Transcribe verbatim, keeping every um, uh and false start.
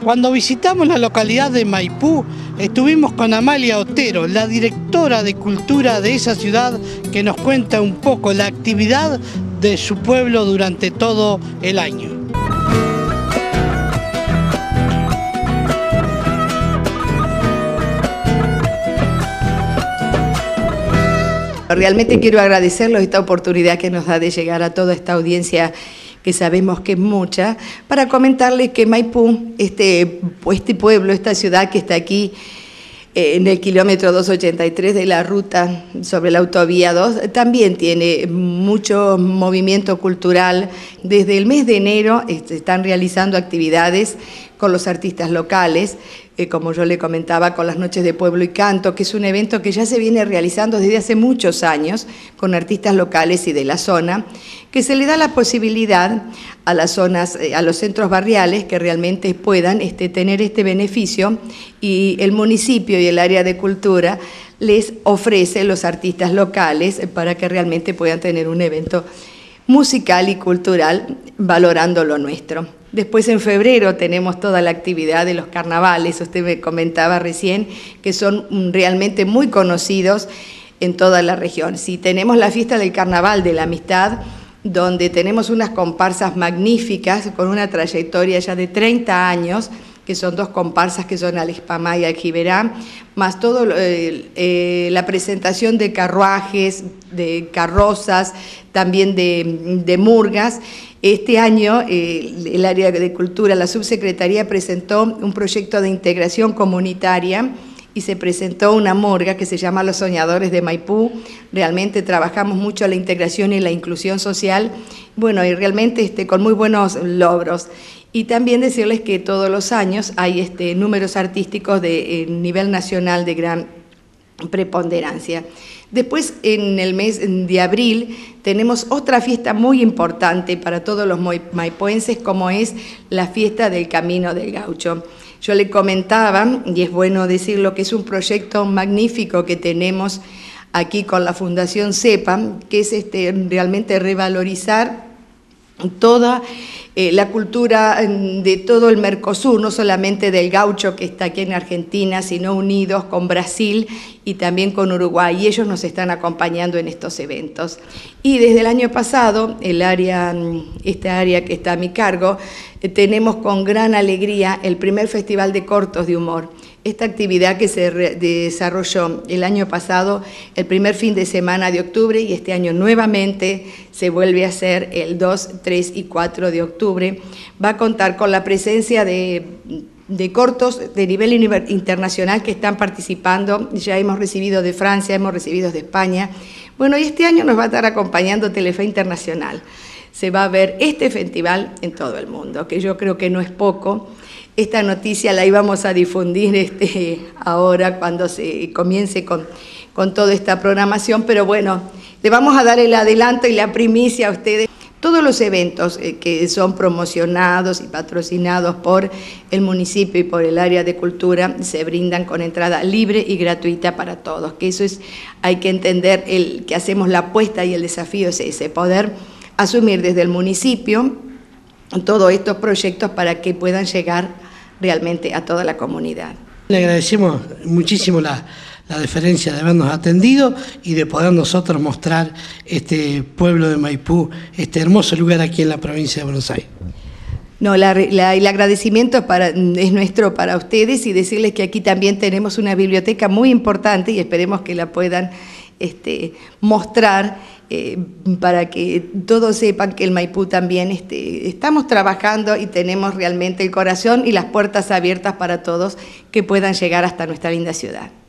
Cuando visitamos la localidad de Maipú, estuvimos con Amalia Otero, la directora de cultura de esa ciudad, que nos cuenta un poco la actividad de su pueblo durante todo el año. Realmente quiero agradecerles esta oportunidad que nos da de llegar a toda esta audiencia que sabemos que es mucha, para comentarles que Maipú, este, este pueblo, esta ciudad que está aquí eh, en el kilómetro doscientos ochenta y tres de la ruta sobre la autovía dos, también tiene mucho movimiento cultural. Desde el mes de enero eh, se están realizando actividades con los artistas locales, eh, como yo le comentaba, con las Noches de Pueblo y Canto, que es un evento que ya se viene realizando desde hace muchos años con artistas locales y de la zona, que se le da la posibilidad a las zonas, eh, a los centros barriales que realmente puedan este, tener este beneficio, y el municipio y el área de cultura les ofrece los artistas locales para que realmente puedan tener un evento musical y cultural valorando lo nuestro. Después en febrero tenemos toda la actividad de los carnavales, usted me comentaba recién, que son realmente muy conocidos en toda la región. Sí, tenemos la fiesta del Carnaval de la Amistad, donde tenemos unas comparsas magníficas con una trayectoria ya de treinta años, que son dos comparsas que son Alexpamá y Aljiberá, más todo eh, eh, la presentación de carruajes, de carrozas, también de, de murgas. Este año eh, el área de cultura, la subsecretaría presentó un proyecto de integración comunitaria y se presentó una murga que se llama Los Soñadores de Maipú. Realmente trabajamos mucho la integración y la inclusión social, bueno, y realmente este, con muy buenos logros. Y también decirles que todos los años hay este, números artísticos de eh, nivel nacional de gran preponderancia. Después, en el mes de abril, tenemos otra fiesta muy importante para todos los maipuenses, como es la fiesta del Camino del Gaucho. Yo le comentaba, y es bueno decirlo, que es un proyecto magnífico que tenemos aquí con la Fundación CEPA, que es este, realmente revalorizar toda eh, la cultura de todo el Mercosur, no solamente del gaucho que está aquí en Argentina, sino unidos con Brasil y también con Uruguay, y ellos nos están acompañando en estos eventos. Y desde el año pasado, el área, esta área que está a mi cargo, eh, tenemos con gran alegría el primer Festival de Cortos de Humor. Esta actividad que se desarrolló el año pasado, el primer fin de semana de octubre, y este año nuevamente se vuelve a hacer el dos, tres y cuatro de octubre, va a contar con la presencia de, de cortos de nivel internacional que están participando. Ya hemos recibido de Francia, hemos recibido de España. Bueno, y este año nos va a estar acompañando Telefe Internacional. Se va a ver este festival en todo el mundo, que yo creo que no es poco. Esta noticia la íbamos a difundir este, ahora cuando se comience con, con toda esta programación, pero bueno, le vamos a dar el adelanto y la primicia a ustedes. Todos los eventos eh, que son promocionados y patrocinados por el municipio y por el área de cultura se brindan con entrada libre y gratuita para todos, que eso es, hay que entender el, que hacemos la apuesta y el desafío es ese, poder asumir desde el municipio todos estos proyectos para que puedan llegar realmente a toda la comunidad. Le agradecemos muchísimo la, la deferencia de habernos atendido y de poder nosotros mostrar este pueblo de Maipú, este hermoso lugar aquí en la provincia de Buenos Aires. No, la, la, el agradecimiento es, para, es nuestro para ustedes, y decirles que aquí también tenemos una biblioteca muy importante y esperemos que la puedan este, mostrar eh, para que todos sepan que el Maipú también este, estamos trabajando y tenemos realmente el corazón y las puertas abiertas para todos que puedan llegar hasta nuestra linda ciudad.